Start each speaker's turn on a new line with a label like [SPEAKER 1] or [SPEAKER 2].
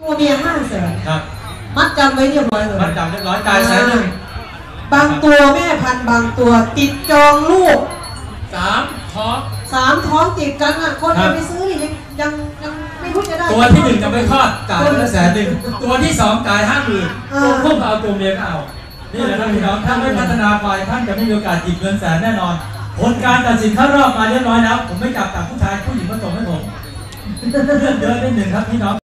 [SPEAKER 1] ตัวเมีย500,000
[SPEAKER 2] ครับ
[SPEAKER 1] มัดจำไว้เรียบร้อยเลย
[SPEAKER 2] มัดจำเรียบร้อยจ่าย100,000
[SPEAKER 1] บางตัวแม่พันธุ์บางตัวติดจองลูก
[SPEAKER 2] 3 ท้อง
[SPEAKER 1] 3 ท้องติดกันอ่ะคนไปซื้อนี่ยังไม่รู้จะได้
[SPEAKER 2] ตัวที่1จะไปคลอดจ่าย100,000ตัวที่2จ่าย50,000ตัวพวกเอาตัวเมียก็เอานี่แหละครับพี่น้องถ้าไม่พัฒนาไปท่านจะไม่มีโอกาสหยิบเงินแสนแน่นอนผลการตัดสินเข้ารอบมาเรียบร้อยแล้วผมไม่จับผู้ชายผู้หญิงมาส่งให้ผมเลือกเยอะนิดหนึ่งครับพี่น้อง